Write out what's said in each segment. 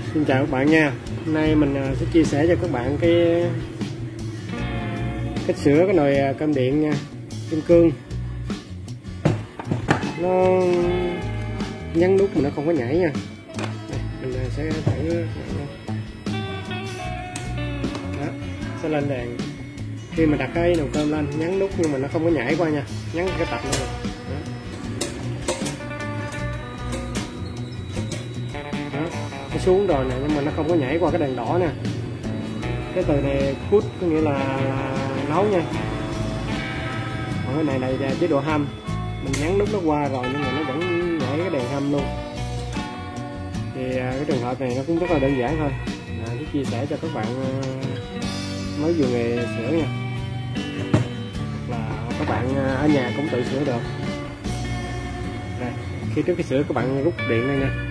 Xin chào các bạn nha. Hôm nay mình sẽ chia sẻ cho các bạn cái cách sửa cái nồi cơm điện nha, kim cương. Nó nhấn nút mà nó không có nhảy nha. Mình sẽ thử đó, sẽ lên đèn. Khi mà đặt cái nồi cơm lên nhấn nút nhưng mà nó không có nhảy qua nha, nhấn cái tập luôn. Nó xuống rồi nè, nhưng mà nó không có nhảy qua cái đèn đỏ nè. Cái từ này cook có nghĩa là nấu nha. Còn cái này là chế độ hâm, mình nhấn nút nó qua rồi nhưng mà nó vẫn nhảy cái đèn hâm luôn. Thì cái trường hợp này nó cũng rất là đơn giản thôi, để chia sẻ cho các bạn mới vừa nghề sửa nha, hoặc là các bạn ở nhà cũng tự sửa được. Đây, khi trước khi sửa các bạn rút điện đây nha.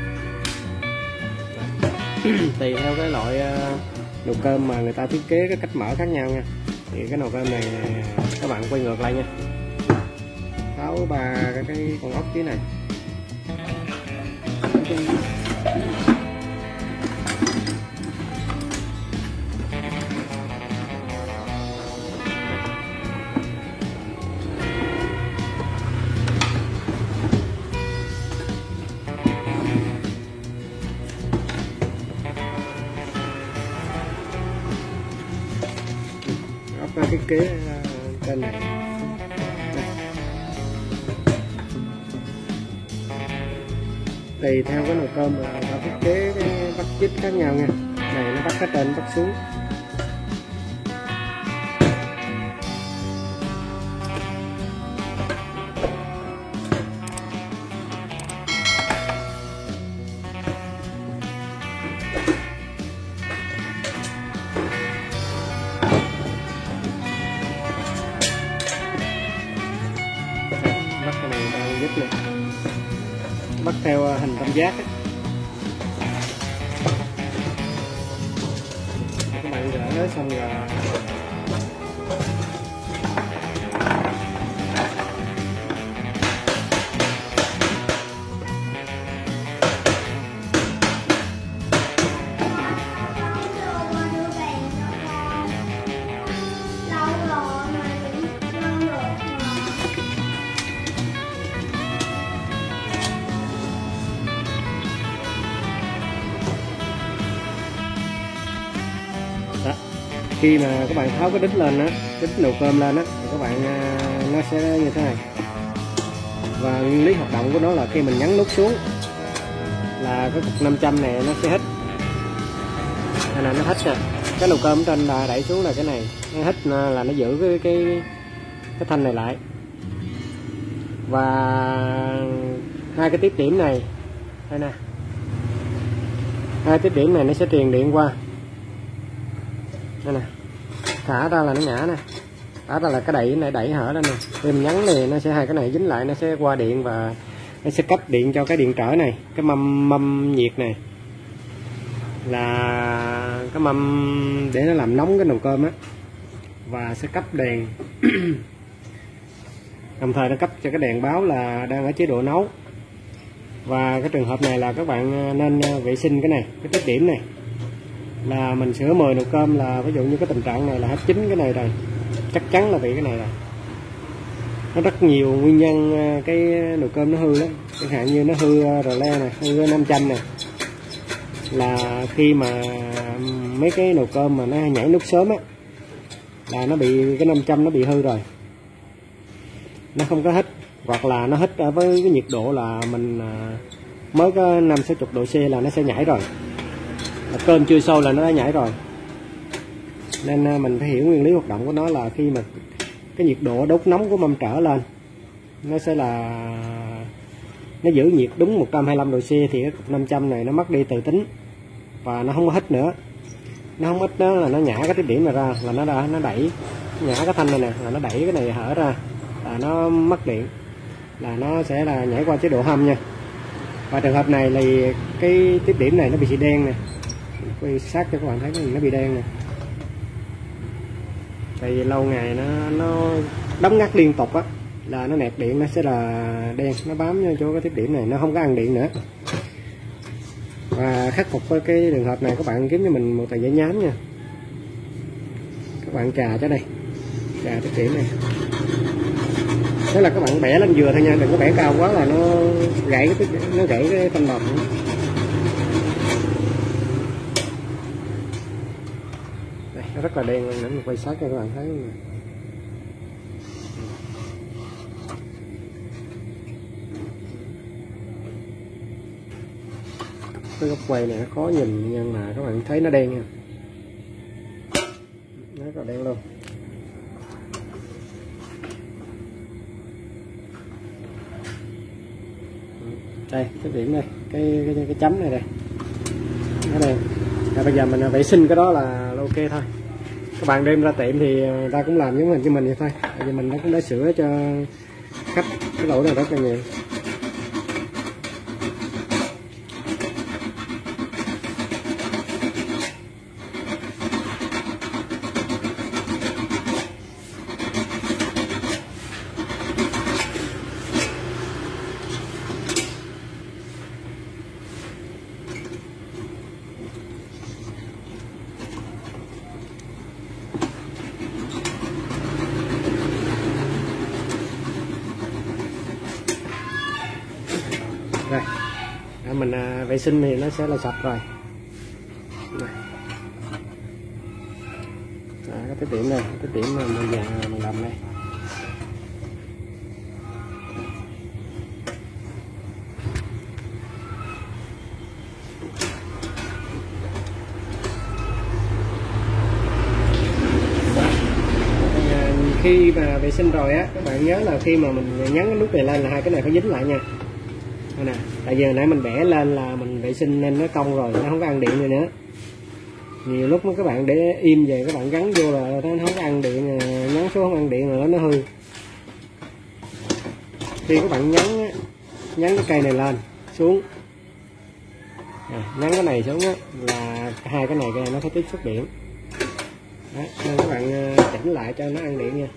Tùy theo cái loại nồi cơm mà người ta thiết kế cái cách mở khác nhau nha. Thì cái nồi cơm này các bạn quay ngược lại nha, tháo ba cái con ốc dưới này. Thiết kế trên này tùy theo cái nồi cơm là ta thiết kế cái bắt chích khác nhau nha. Này nó bắt cái trên bắt xuống. Này bắt theo hình tam giác ấy. Các bạn gỡ xong rồi đó. Khi mà các bạn tháo cái đít lên á, đít nồi cơm lên á, thì các bạn nó sẽ như thế này. Và nguyên lý hoạt động của nó là khi mình nhấn nút xuống là cái cục 500 này nó sẽ hít. Đây là nó hít nè. Cái nồi cơm trên là đẩy xuống là cái này, nó hít là nó giữ cái thanh này lại. Và hai cái tiếp điểm này đây nè, hai tiếp điểm này nó sẽ truyền điện qua đây nè, thả ra là nó ngã nè, thả ra là cái đẩy này đẩy hở ra nè. Khi mình nhấn này nó sẽ hai cái này dính lại, nó sẽ qua điện và nó sẽ cấp điện cho cái điện trở này, cái mâm nhiệt này là cái mâm để nó làm nóng cái nồi cơm á, và sẽ cấp đèn đồng thời nó cấp cho cái đèn báo là đang ở chế độ nấu. Và cái trường hợp này là các bạn nên vệ sinh cái này, cái tích điểm này. Là mình sửa 10 nồi cơm là ví dụ như cái tình trạng này là hết 9 cái này rồi, chắc chắn là bị cái này rồi. Nó rất nhiều nguyên nhân cái nồi cơm nó hư lắm, chẳng hạn như nó hư rờ le này, hư 500 này, là khi mà mấy cái nồi cơm mà nó nhảy nút sớm á là nó bị cái 500 nó bị hư rồi, nó không có hít, hoặc là nó hít ở với cái nhiệt độ là mình mới có 50-60 độ C là nó sẽ nhảy rồi, là cơm chưa sôi là nó đã nhảy rồi. Nên mình phải hiểu nguyên lý hoạt động của nó là khi mà cái nhiệt độ đốt nóng của mâm trở lên, nó sẽ là nó giữ nhiệt đúng 125 độ C thì cái cục 500 này nó mất đi tự tính và nó không có hít nữa. Nó không hít đó là nó nhả cái tiếp điểm này ra, là nó đẩy nhả cái thanh này nè, là nó đẩy cái này hở ra là nó mất điện, là nó sẽ là nhảy qua chế độ hâm nha. Và trường hợp này thì cái tiếp điểm này nó bị xị đen nè, quay sát cho các bạn thấy nó bị đen nè, tại vì lâu ngày nó đóng ngắt liên tục á, là nó nẹt điện, nó sẽ là đen, nó bám vô chỗ cái tiếp điểm này, nó không có ăn điện nữa. Và khắc phục cái trường hợp này các bạn kiếm cho mình một tờ giấy nhám nha, các bạn chà cho đây, chà cái điểm này, thế là các bạn bẻ lên vừa thôi nha, đừng có bẻ cao quá là nó gãy cái thanh lọc. Đây, nó rất là đen luôn, để mình quay sát cho các bạn thấy luôn. Cái góc quay này nó khó nhìn nhưng mà các bạn thấy nó đen nha, nó rất là đen luôn. Đây cái điểm đây, cái chấm này đây, nó đen. Bây giờ mình vệ sinh cái đó là ok thôi. Các bạn đem ra tiệm thì ta cũng làm giống hình như mình vậy thôi, tại vì mình cũng đã sửa cho khách cái lỗi này rất là nhiều. Rồi, mình vệ sinh thì nó sẽ là sạch rồi. Cái tiếp điểm này, cái điểm mà bây giờ mình làm đây. Khi mà vệ sinh rồi á, các bạn nhớ là khi mà mình nhấn cái nút này lên là hai cái này phải dính lại nha. Đây nè, tại vì hồi nãy mình bẻ lên là mình vệ sinh nên nó cong rồi, nó không có ăn điện rồi nữa. Nhiều lúc các bạn để im về các bạn gắn vô là nó không có ăn điện, nhấn xuống không ăn điện rồi nó hư. Khi các bạn nhấn cái cây này lên xuống, nhấn cái này xuống á, là hai cái này nó phải tiếp xúc điện. Đó, nên các bạn chỉnh lại cho nó ăn điện nha.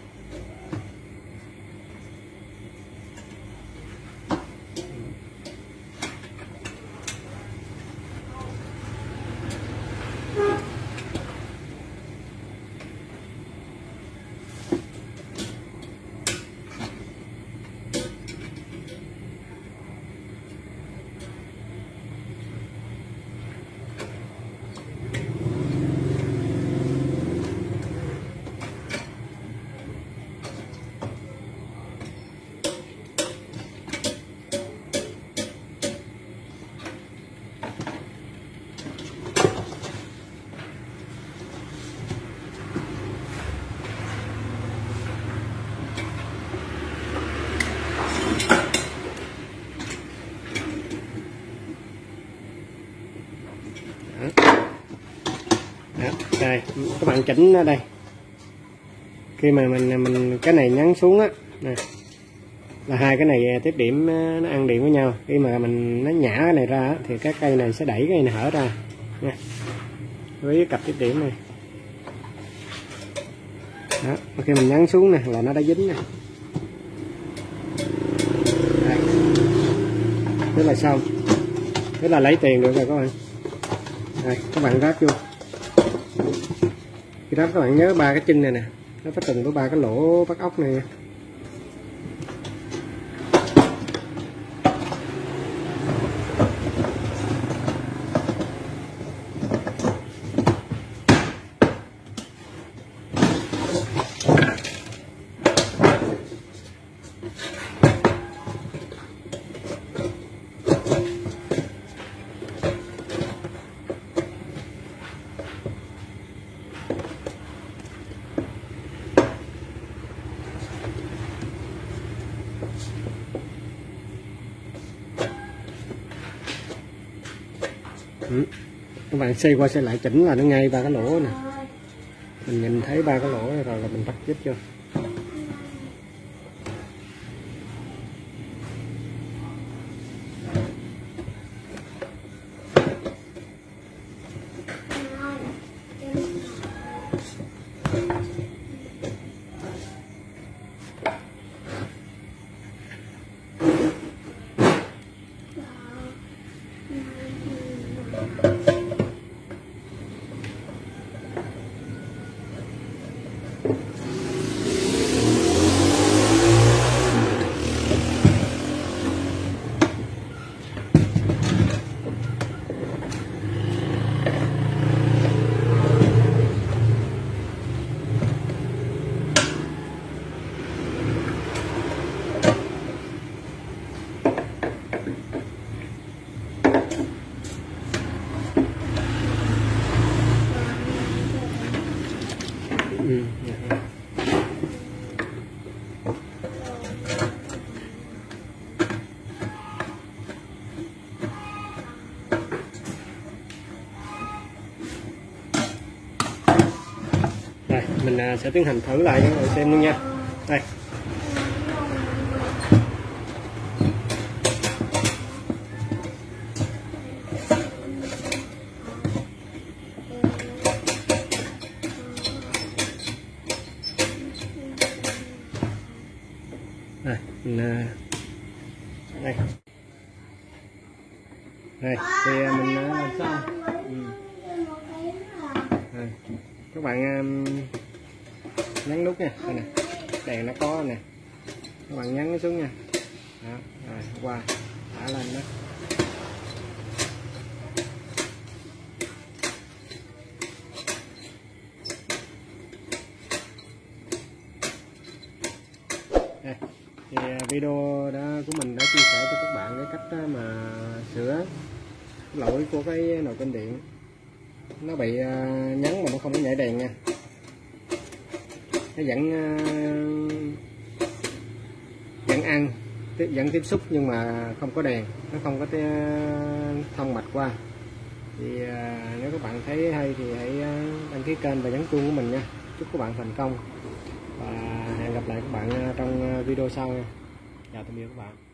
Đó, đây các bạn chỉnh ở đây, khi mà mình cái này nhấn xuống á, là hai cái này tiếp điểm nó ăn điện với nhau. Khi mà nó nhả cái này ra thì cái cây này sẽ đẩy cái này hở ra nha, với cặp tiếp điểm này. Đó, khi mình nhấn xuống nè là nó đã dính nè. Đây. Thế là xong, thế là lấy tiền được rồi các bạn. Đây, các bạn ráp vô. Khi đó các bạn nhớ ba cái chân này nè, nó phải từng có ba cái lỗ bắt ốc này. Các bạn xoay qua xoay lại chỉnh là nó ngay ba cái lỗ nè, mình nhìn thấy ba cái lỗ rồi là mình bắt giúp cho. mình sẽ tiến hành thử lại cho các bạn xem luôn nha. Đây. Đây, đây. Đây, thì mình làm xong. Đây, các bạn nhấn nút nha, đây nè, đèn nó có nè, các bạn nhấn nó xuống nha. Đó, rồi qua thả lên đó. Đây, thì video đó của mình đã chia sẻ cho các bạn cái cách mà sửa lỗi của cái nồi cơm điện, nó bị nhấn mà nó không có nhảy đèn nha, nó vẫn tiếp xúc nhưng mà không có đèn, nó không có thông mạch qua. Thì nếu các bạn thấy hay thì hãy đăng ký kênh và nhấn chuông của mình nha. Chúc các bạn thành công và hẹn gặp lại các bạn trong video sau nha. Chào tạm biệt các bạn.